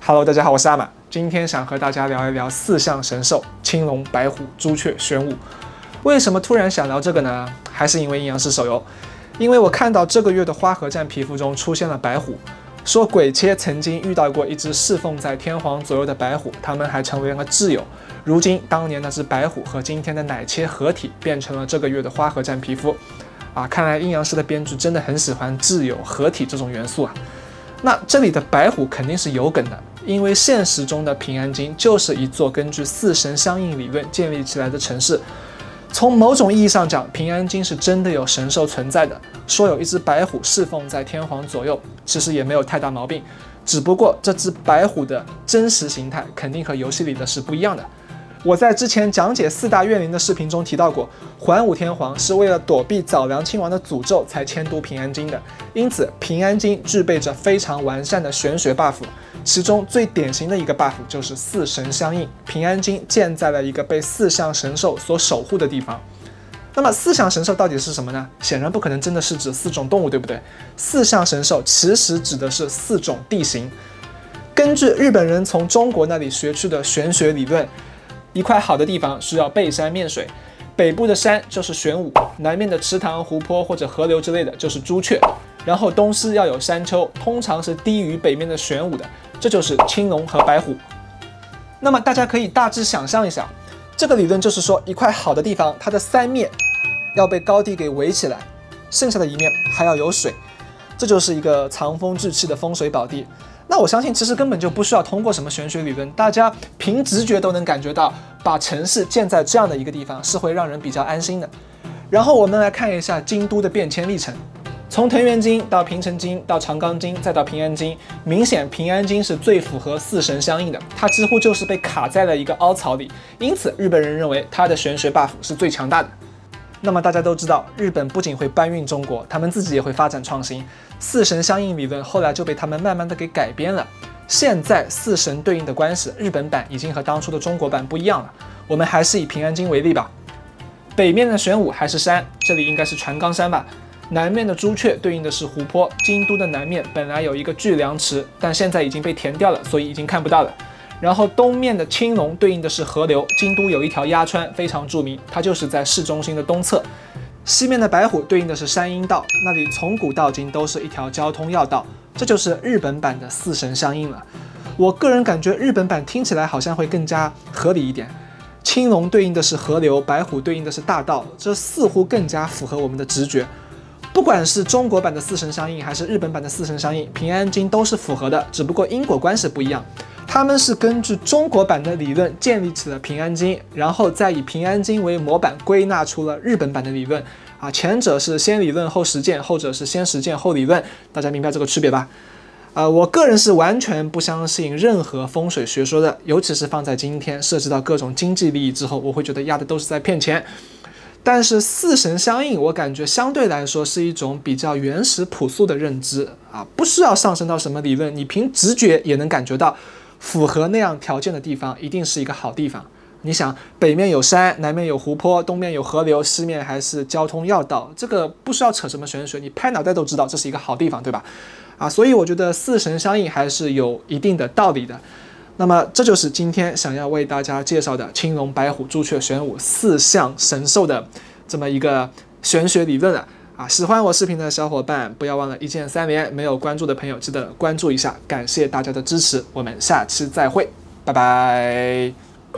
Hello， 大家好，我是阿马。今天想和大家聊一聊四象神兽：青龙、白虎、朱雀、玄武。为什么突然想聊这个呢？还是因为阴阳师手游。因为我看到这个月的花河战皮肤中出现了白虎，说鬼切曾经遇到过一只侍奉在天皇左右的白虎，他们还成为了挚友。如今，当年那只白虎和今天的奶切合体，变成了这个月的花河战皮肤。看来阴阳师的编剧真的很喜欢挚友合体这种元素啊。那这里的白虎肯定是有梗的，因为现实中的平安京就是一座根据四神相应理论建立起来的城市。从某种意义上讲，平安京是真的有神兽存在的。说有一只白虎侍奉在天皇左右，其实也没有太大毛病，只不过这只白虎的真实形态肯定和游戏里的是不一样的。我在之前讲解四大怨灵的视频中提到过，桓武天皇是为了躲避早良亲王的诅咒才迁都平安京的，因此平安京具备着非常完善的玄学 buff， 其中最典型的一个 buff 就是四神相应，平安京建在了一个被四象神兽所守护的地方。那么四象神兽到底是什么呢？显然不可能真的是指四种动物，对不对？四象神兽其实指的是四种地形。根据日本人从中国那里学去的玄学理论，一块好的地方需要背山面水，北部的山就是玄武，南面的池塘、湖泊或者河流之类的就是朱雀，然后东西要有山丘，通常是低于北面的玄武的，这就是青龙和白虎。那么大家可以大致想象一下，这个理论就是说，一块好的地方，它的三面要被高地给围起来，剩下的一面还要有水，这就是一个藏风聚气的风水宝地。那我相信其实根本就不需要通过什么玄学理论，大家凭直觉都能感觉到，把城市建在这样的一个地方是会让人比较安心的。然后我们来看一下京都的变迁历程，从藤原京到平城京到长冈京再到平安京，明显平安京是最符合四神相应的，它几乎就是被卡在了一个凹槽里，因此日本人认为它的玄学 buff 是最强大的。那么大家都知道，日本不仅会搬运中国，他们自己也会发展创新。四神相应理论后来就被他们慢慢的给改编了。现在四神对应的关系，日本版已经和当初的中国版不一样了。我们还是以平安京为例吧。北面的玄武还是山，这里应该是船冈山吧。南面的朱雀对应的是湖泊，京都的南面本来有一个巨梁池，但现在已经被填掉了，所以已经看不到了。然后东面的青龙对应的是河流，京都有一条鸭川非常著名，它就是在市中心的东侧。西面的白虎对应的是山阴道，那里从古到今都是一条交通要道，这就是日本版的四神相应了。我个人感觉日本版听起来好像会更加合理一点，青龙对应的是河流，白虎对应的是大道，这似乎更加符合我们的直觉。不管是中国版的四神相应还是日本版的四神相应，平安京都是符合的，只不过因果关系不一样。他们是根据中国版的理论建立起了平安京，然后再以平安京为模板归纳出了日本版的理论。前者是先理论后实践，后者是先实践后理论，大家明白这个区别吧？我个人是完全不相信任何风水学说的，尤其是放在今天涉及到各种经济利益之后，我会觉得压的都是在骗钱。但是四神相应，我感觉相对来说是一种比较原始朴素的认知不需要上升到什么理论，你凭直觉也能感觉到，符合那样条件的地方一定是一个好地方。你想，北面有山，南面有湖泊，东面有河流，西面还是交通要道，这个不需要扯什么玄学，你拍脑袋都知道这是一个好地方，对吧？所以我觉得四神相应还是有一定的道理的。那么这就是今天想要为大家介绍的青龙、白虎、朱雀、玄武四象神兽的这么一个玄学理论了。喜欢我视频的小伙伴不要忘了一键三连，没有关注的朋友记得关注一下，感谢大家的支持，我们下期再会，拜拜。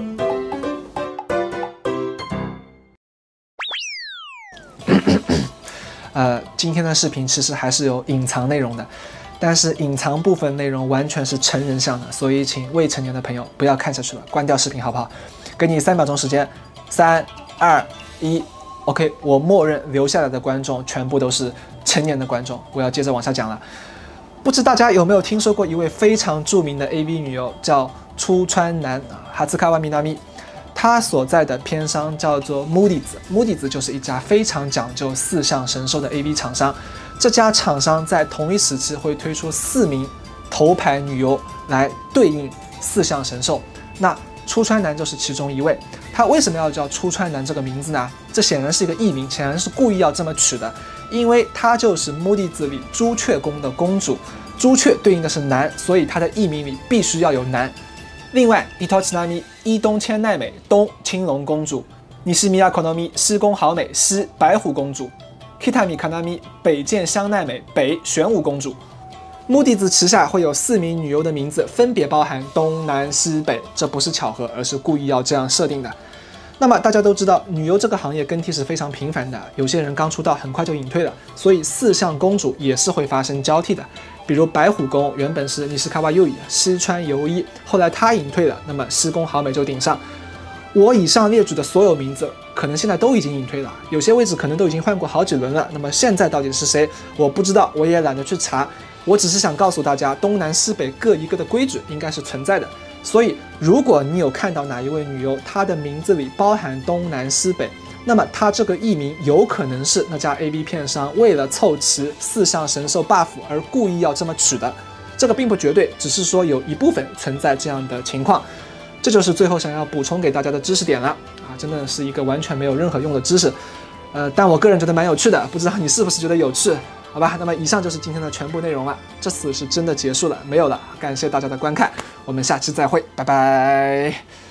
今天的视频其实还是有隐藏内容的，但是隐藏部分内容完全是成人向的，所以请未成年的朋友不要看下去了，关掉视频好不好？给你3秒钟时间，3、2、1 ，OK， 我默认留下来的观众全部都是成年的观众，我要接着往下讲了。不知大家有没有听说过一位非常著名的 AV 女优，叫出川南哈兹卡瓦米纳米。他所在的片商叫做 Moody's，Moody's 就是一家非常讲究四象神兽的 AV 厂商。这家厂商在同一时期会推出4名头牌女优来对应四象神兽，那出川南就是其中一位。他为什么要叫出川南这个名字呢？这显然是一个艺名，显然是故意要这么取的，因为她就是 Moody's 里朱雀宫的公主。 朱雀对应的是男，所以它的译名里必须要有男。另外，伊藤千奈美伊东千奈美东青龙公主，西宮好美西宫好美西白虎公主，北見かなみ北见香奈美北玄武公主。木地子池下会有4名女优的名字，分别包含东南西北，这不是巧合，而是故意要这样设定的。那么大家都知道，女优这个行业更替是非常频繁的，有些人刚出道很快就隐退了，所以4相公主也是会发生交替的。比如白虎宫原本是西川优衣、西川由衣，后来她隐退了，那么西宫好美就顶上。我以上列举的所有名字，可能现在都已经隐退了，有些位置可能都已经换过好几轮了。那么现在到底是谁，我不知道，我也懒得去查。我只是想告诉大家，东南西北各一个的规矩应该是存在的。所以，如果你有看到哪一位女优，她的名字里包含东南西北，那么她这个艺名有可能是那家 AV 片商为了凑齐4项神兽 buff 而故意要这么取的。这个并不绝对，只是说有一部分存在这样的情况。这就是最后想要补充给大家的知识点了啊！真的是一个完全没有任何用的知识，但我个人觉得蛮有趣的，不知道你是不是觉得有趣？好吧，那么以上就是今天的全部内容了，这次是真的结束了，没有了，感谢大家的观看，我们下期再会，拜拜。